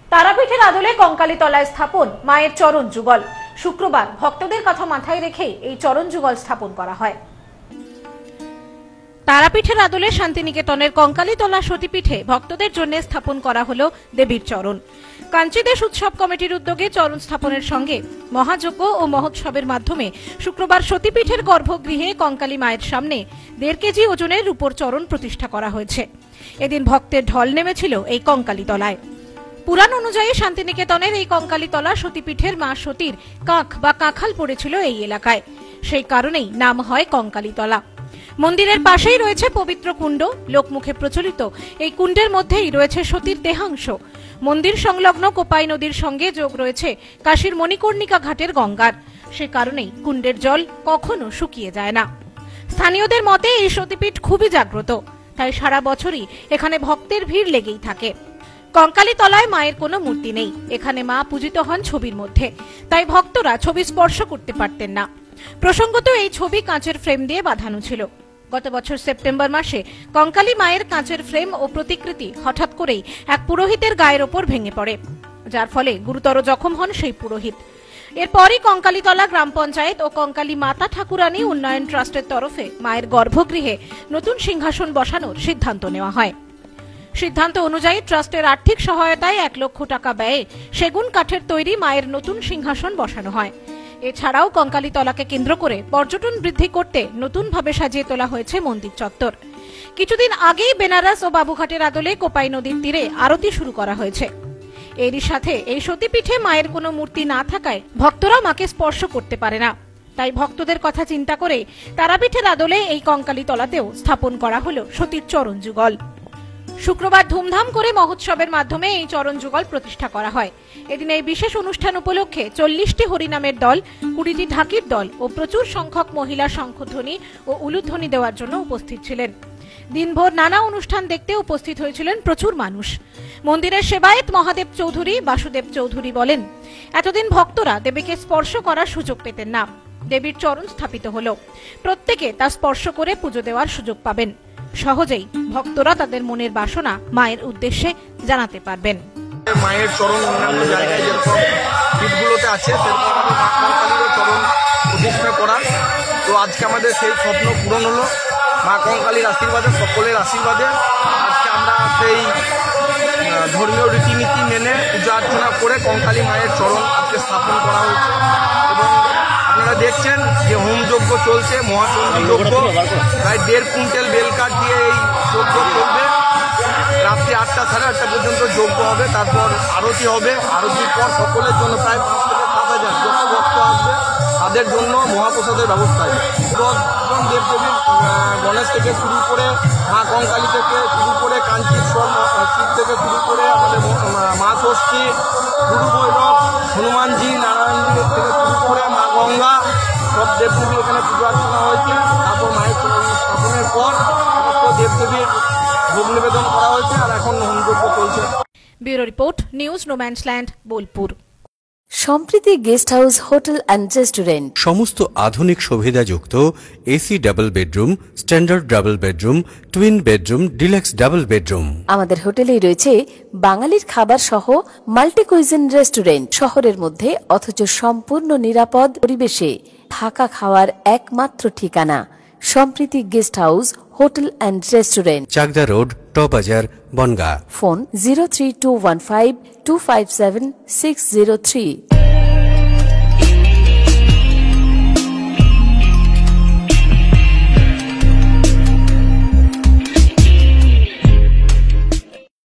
তারাপীঠের আদলে কঙ্কালীতলায় স্থাপন মায়ের চরণ যুগল। শুক্রবার ভক্তদের কথা মাথায় রেখে এই চরণ যুগল স্থাপন করা হয়। তারাপীঠের আদলে শান্তিনিকেতনের কঙ্কালীতলা সতীপীঠে ভক্তদের জন্য স্থাপন করা হলো দেবীর চরণ। কাঞ্চিদেশ উৎসব কমিটির উদ্যোগে চরণ স্থাপনের সঙ্গে মহাযজ্ঞ ও মহোৎসবের মাধ্যমে শুক্রবার সতীপীঠের গর্ভগৃহে কঙ্কালী মায়ের সামনে 1.5 কেজি ওজনের রূপোর চরণ প্রতিষ্ঠা করা হয়েছে। এদিন ভক্তের ঢল নেমেছিল এই কঙ্কালীতলায়। পুরাণ অনুযায়ী শান্তিনিকেতনের এই কঙ্কালীতলা সতীপীঠের মা সতীর কাঁখ বা কাঁখাল পড়েছিল এই এলাকায়, সেই কারণেই নাম হয় কঙ্কালীতলা। মন্দিরের পাশেই রয়েছে পবিত্র কুণ্ড। লোকমুখে প্রচলিত এই কুণ্ডের মধ্যেই রয়েছে সতীর দেহাংশ। মন্দির সংলগ্ন কোপাই নদীর সঙ্গে যোগ রয়েছে কাশীর মণিকর্ণিকা ঘাটের গঙ্গার, সে কারণেই কুণ্ডের জল কখনো শুকিয়ে যায় না। স্থানীয়দের মতে এই সতীপীঠ খুবই জাগ্রত, তাই সারা বছরই এখানে ভক্তের ভিড় লেগেই থাকে। কঙ্কালীতলায় মায়ের কোনো মূর্তি নেই, এখানে মা পূজিত হন ছবির মধ্যে, তাই ভক্তরা ছবি স্পর্শ করতে পারতেন না। প্রসঙ্গত এই ছবি কাঁচের ফ্রেম দিয়ে বাঁধানো ছিল। গত বছর সেপ্টেম্বর মাসে কঙ্কালী মায়ের কাঁচের ফ্রেম ও প্রতিকৃতি হঠাৎ করেই এক পুরোহিতের গায়ের ওপর ভেঙে পড়ে, যার ফলে গুরুতর জখম হন সেই পুরোহিত। এরপরই কঙ্কালীতলা গ্রাম পঞ্চায়েত ও কঙ্কালী মাতা ঠাকুরানী উন্নয়ন ট্রাস্টের তরফে মায়ের গর্ভগৃহে নতুন সিংহাসন বসানোর সিদ্ধান্ত নেওয়া হয়। সিদ্ধান্ত অনুযায়ী ট্রাস্টের আর্থিক সহায়তায় 1 লক্ষ টাকা ব্যয়ে সেগুন কাঠের তৈরি মায়ের নতুন সিংহাসন বসানো হয়। এছাড়াও কঙ্কালীতলাকে কেন্দ্র করে পর্যটন বৃদ্ধি করতে নতুনভাবে সাজিয়ে তোলা হয়েছে মন্দির চত্বর। কিছুদিন আগেই বেনারস ও বাবুঘাটের আদলে কোপাই নদীর তীরে আরতি শুরু করা হয়েছে। এরই সাথে এই সতীপীঠে মায়ের কোনো মূর্তি না থাকায় ভক্তরা মাকে স্পর্শ করতে পারে না, তাই ভক্তদের কথা চিন্তা করে তারাপীঠের আদলে এই কঙ্কালীতলাতেও স্থাপন করা হলো সতীর চরণ যুগল। শুক্রবার ধুমধাম করে মহোৎসবের মাধ্যমে এই চরণ যুগল প্রতিষ্ঠা করা হয়। এদিন এই বিশেষ অনুষ্ঠান উপলক্ষে 40টি হরিনামের দল, 20টি ঢাকির দল ও প্রচুর সংখ্যক মহিলা শঙ্খধ্বনি ও উলুধ্বনি দেওয়ার জন্য উপস্থিত ছিলেন। দিনভর নানা অনুষ্ঠান দেখতে উপস্থিত হয়েছিলেন প্রচুর মানুষ। মন্দিরের সেবায়েত মহাদেব চৌধুরী বাসুদেব চৌধুরী বলেন, এতদিন ভক্তরা দেবীকে স্পর্শ করার সুযোগ পেতেন না। দেবীর চরণ স্থাপিত হলো, প্রত্যেকে তা স্পর্শ করে পুজো দেওয়ার সুযোগ পাবেন। সহজেই ভক্তরা তাদের মনের বাসনা মায়ের উদ্দেশ্যে জানাতে পারবেন। মায়ের চরণ অন্যান্য জায়গায় যেরকম পীঠগুলোতে আছে সেরকম মা কঙ্কালীর চরণ প্রতিষ্ঠা করা। তো আজকে আমাদের সেই স্বপ্ন পূরণ হলো। মা কঙ্কালীর আশীর্বাদে, সকলের আশীর্বাদে আজকে আমরা সেই ধর্মীয় রীতিনীতি মেনে পূজা অর্চনা করে কঙ্কালী মায়ের চরণ আজকে স্থাপন করা হয়েছে। এবং আপনারা দেখছেন যে হোমযজ্ঞ চলছে, মহাচণ্ডী যজ্ঞ, প্রায় 1.5 কুইন্টাল বেলকাঠ দিয়ে এই যজ্ঞ চলবে। রাত্রি 8টা সাড়ে 8টা পর্যন্ত যজ্ঞ হবে, তারপর আরতি হবে। আরতির পর সকলের জন্য প্রায় 5 থেকে 7,000 যত ভক্ত আসবে তাদের জন্য মহাপ্রসাদের ব্যবস্থা আছে। দশজন দেবদেবীর গণেশ থেকে শুরু করে মা কঙ্কালী থেকে শুরু করে কাঞ্চীশ্বর শিব থেকে শুরু করে আমাদের মা ষষ্ঠী, গুরু ভৈরব, হনুমানজি, নারায়ণজি থেকে শুরু করে মা গঙ্গা, সব দেবদেবী এখানে পুজো অর্চনা হয়েছে। তারপর মায়ের স্থাপনের পর সমস্ত দেবদেবীর ভোগ নিবেদন করা হয়েছে, আর এখন হোমযজ্ঞ চলছে। Bureau report, news no man's land, Bolpur. Sampriti guest house, hotel and restaurant. সমস্ত আধুনিক সুবিধাযুক্ত AC double bedroom, standard double bedroom, twin bedroom, deluxe double bedroom. আমাদের হোটেলেই রয়েছে বাঙালির খাবার সহ মাল্টি কুইজিন রেস্টুরেন্ট। শহরের মধ্যে অথচ সম্পূর্ণ নিরাপদ পরিবেশে থাকা খাওয়ার একমাত্র ঠিকানা Sampriti guest house, hotel and restaurant, Chakdah road, টবাজার, বনগাঁ। ফোন 03215257603।